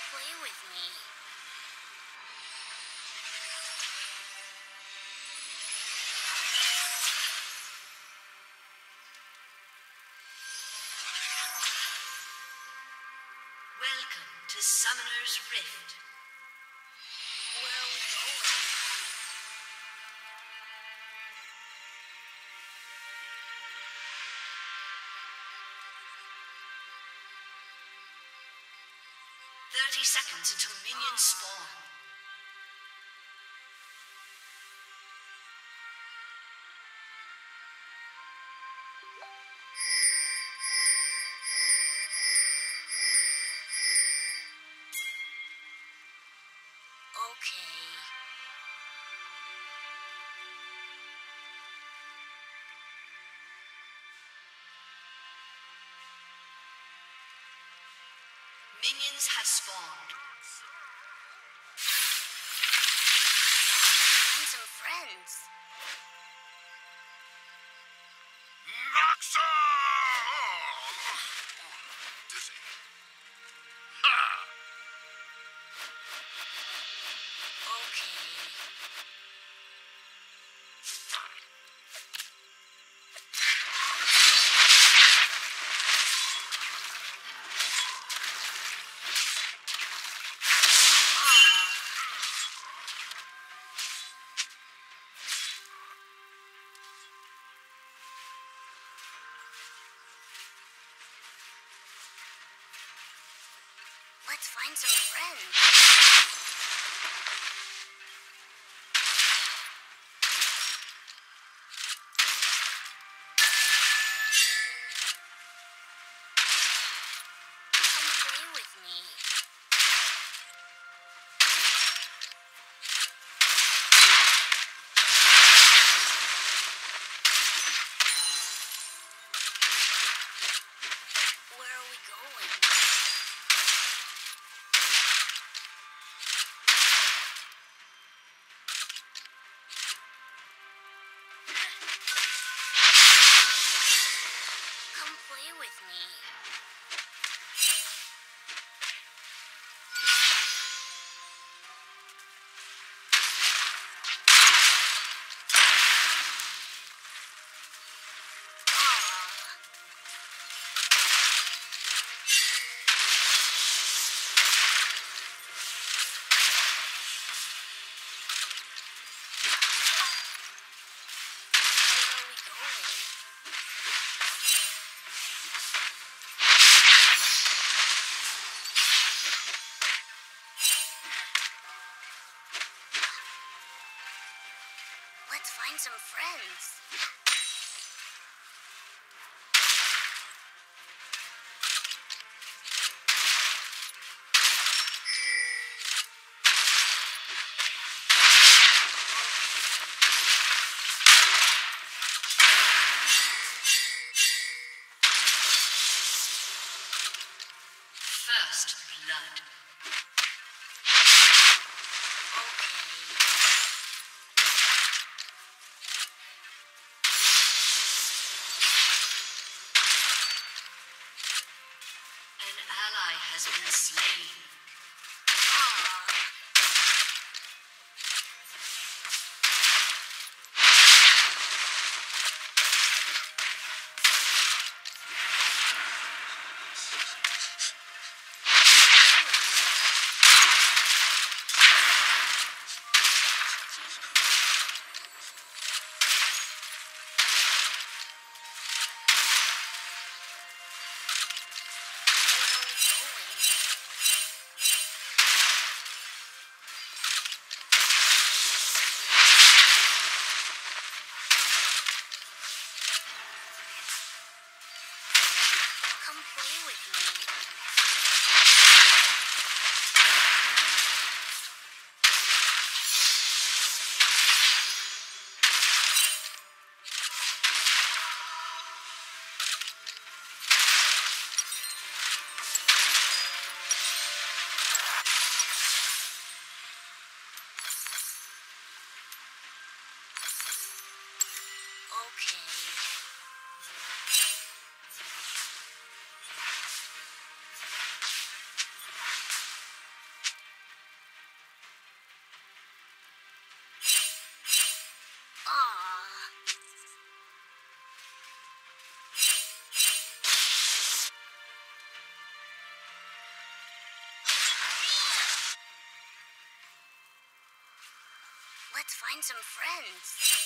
play with me. Welcome to Summoner's Rift. Where are we going? 30 seconds until minions spawn. Okay. Minions have spawned. Let's find some friends. Noxa! Dizzy. Ha! Okay. Let's find some friends. Come play with me. Where are we going? Come play with me. Where are we going? Let's find some friends. First blood. An ally has been slain. Where are we going? Come play with me. Okay. Let's find some friends.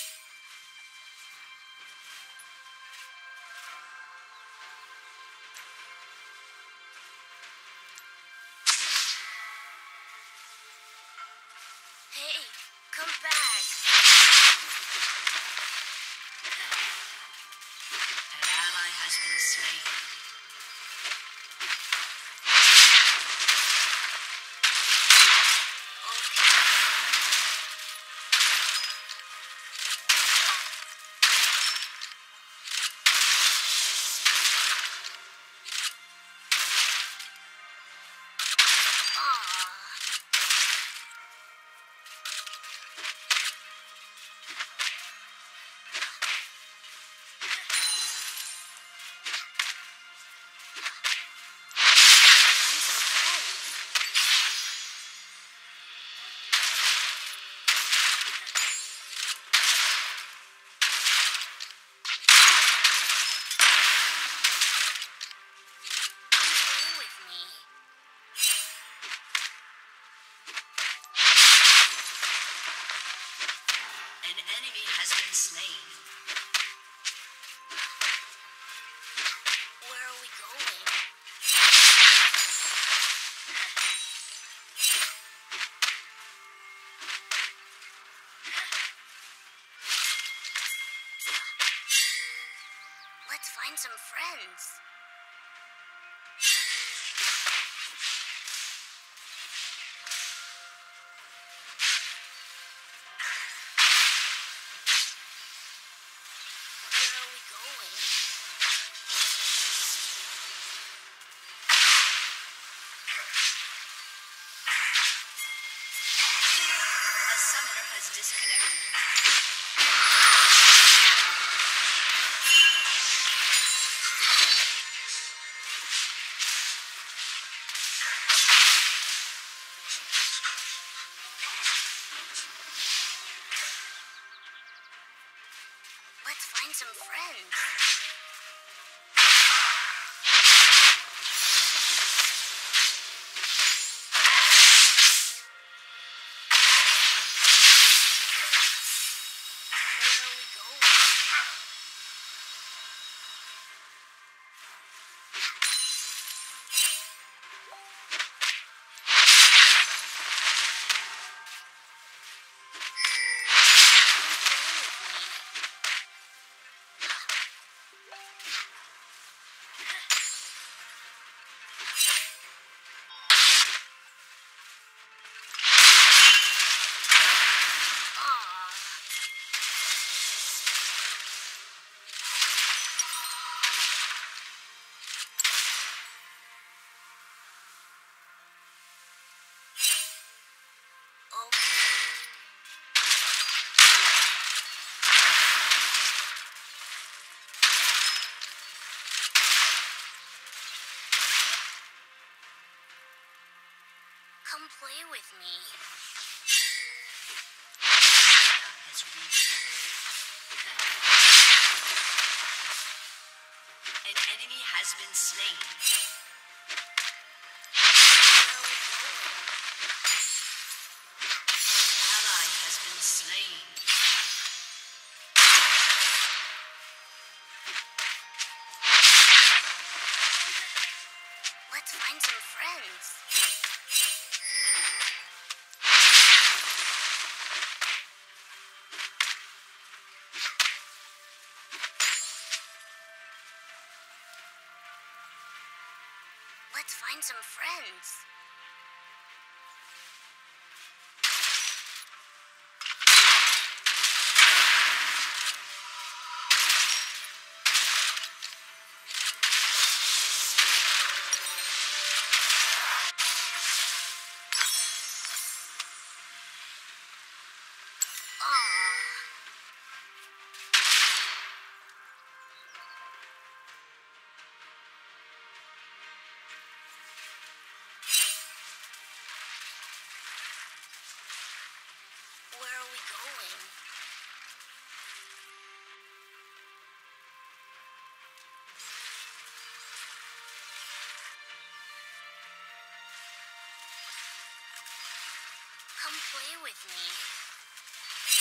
Hey, come back. An ally has been slain. An enemy has been slain. Where are we going? Let's find some friends. Where are we going? A summoner has disconnected. Let's find some friends. Where are we going? Come play with me. Has reached. An enemy has been slain. Ally has been slain. Let's find some friends. Let's find some friends. Where are we going? Come play with me.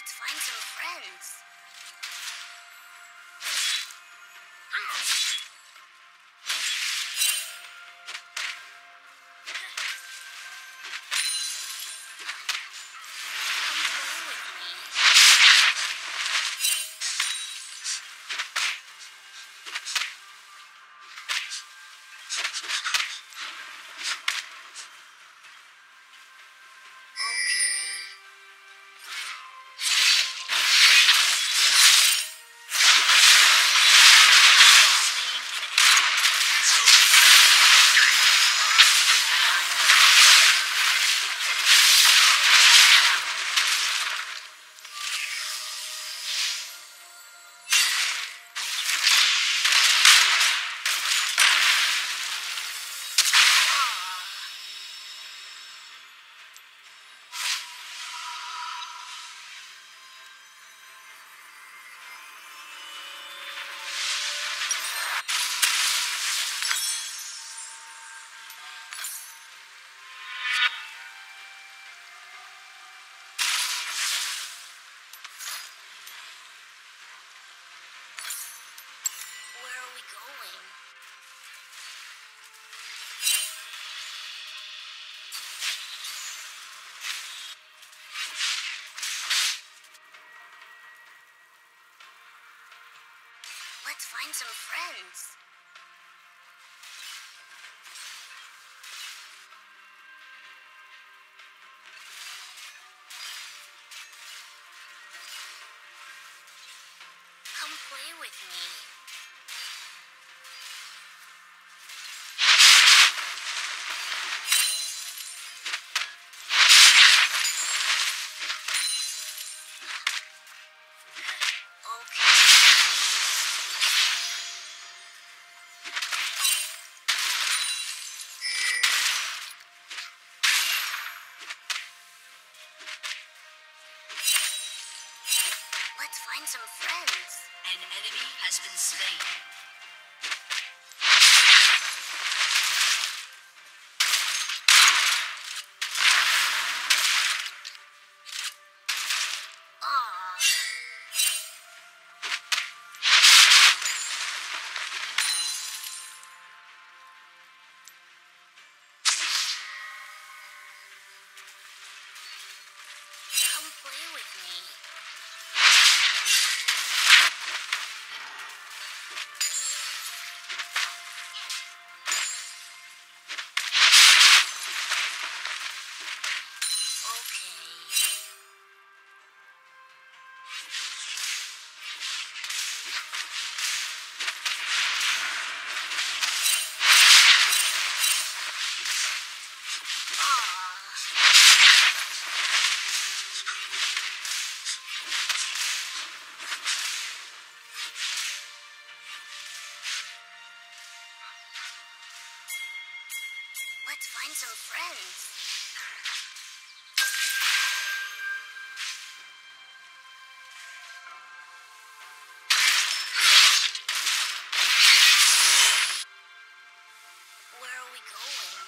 Let's find some friends. Come play with me. Okay. Where are we going? Let's find some friends. Come play with me. Okay. Let's find some friends. An enemy has been slain. Aw. Come play with me. Okay. Let's find some friends. Where are we going?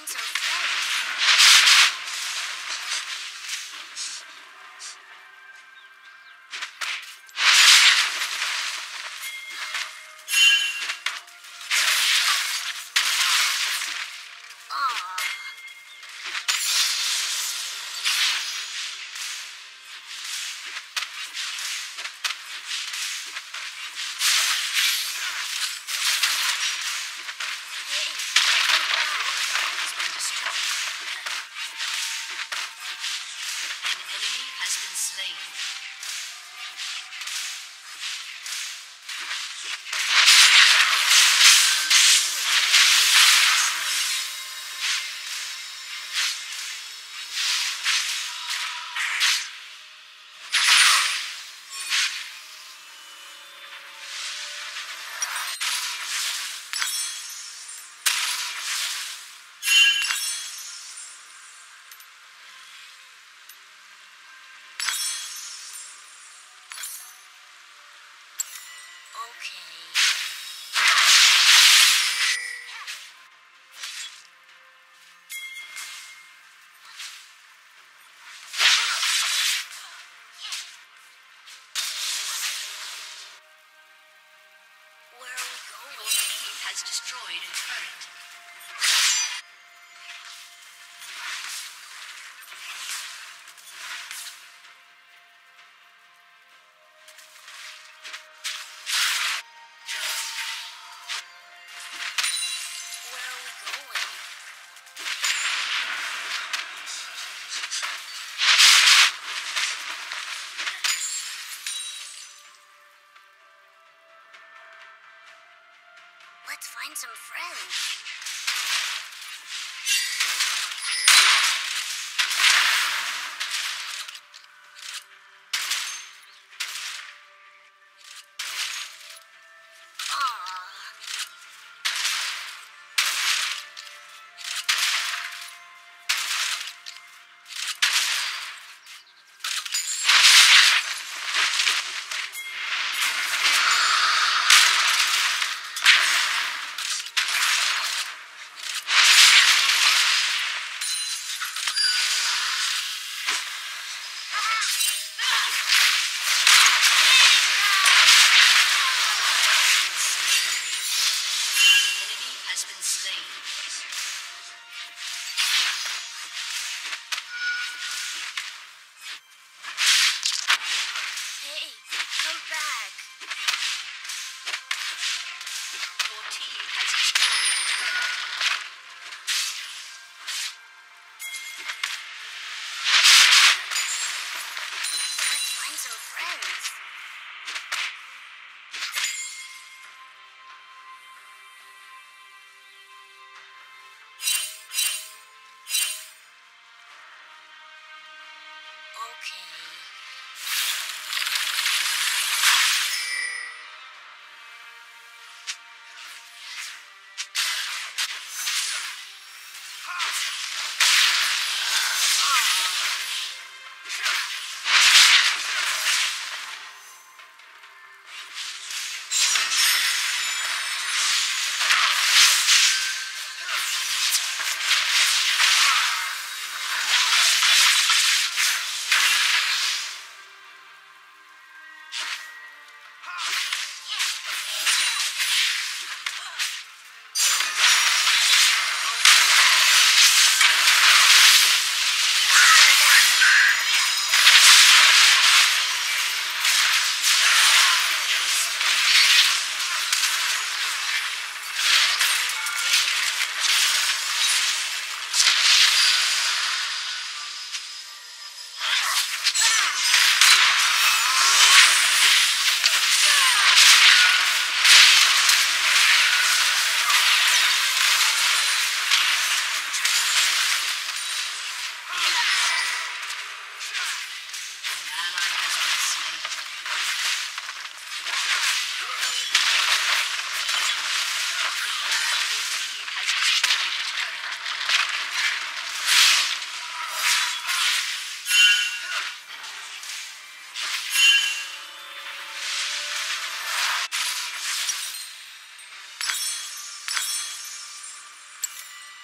find some friends. Aw. Hey, come back. Has been destroyed. An enemy has been slain. Okay. Where are we Your going? team has destroyed a turret. Where are we going? Let's find some friends. Aw. An enemy has been slain. Hey, come back. Your team has destroyed a turret. Let's find some friends. Okay.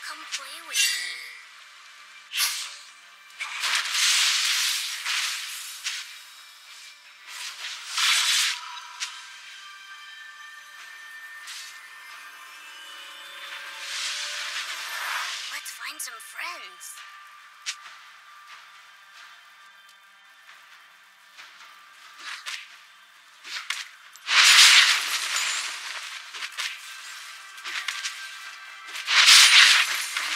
Come play with me. Let's find some friends. Let's